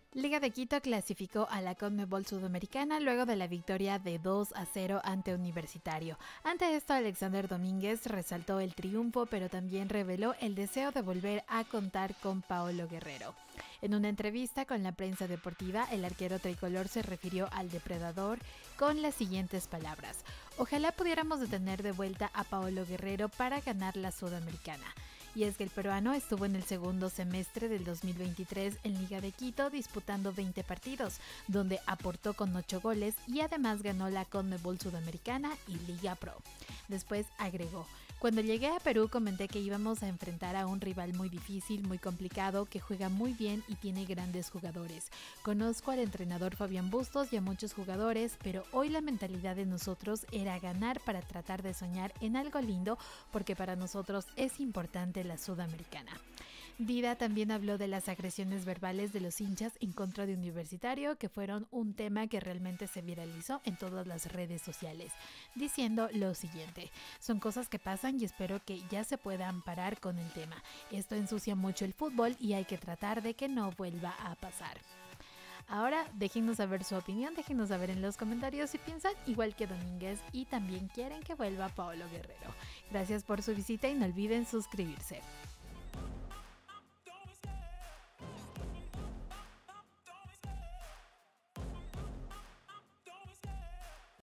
Liga de Quito clasificó a la Conmebol Sudamericana luego de la victoria de 2-0 ante Universitario. Ante esto, Alexander Domínguez resaltó el triunfo, pero también reveló el deseo de volver a contar con Paolo Guerrero. En una entrevista con la prensa deportiva, el arquero tricolor se refirió al depredador con las siguientes palabras: "Ojalá pudiéramos detener de vuelta a Paolo Guerrero para ganar la Sudamericana". Y es que el peruano estuvo en el segundo semestre del 2023 en Liga de Quito disputando 20 partidos, donde aportó con 8 goles y además ganó la Conmebol Sudamericana y Liga Pro. Después agregó: "Cuando llegué a Perú comenté que íbamos a enfrentar a un rival muy difícil, muy complicado, que juega muy bien y tiene grandes jugadores. Conozco al entrenador Fabián Bustos y a muchos jugadores, pero hoy la mentalidad de nosotros era ganar para tratar de soñar en algo lindo, porque para nosotros es importante la Sudamericana". Dida también habló de las agresiones verbales de los hinchas en contra de Universitario, que fueron un tema que realmente se viralizó en todas las redes sociales, diciendo lo siguiente: "Son cosas que pasan y espero que ya se puedan parar con el tema. Esto ensucia mucho el fútbol y hay que tratar de que no vuelva a pasar". Ahora déjenos saber su opinión, déjenos saber en los comentarios si piensan igual que Domínguez y también quieren que vuelva Paolo Guerrero. Gracias por su visita y no olviden suscribirse.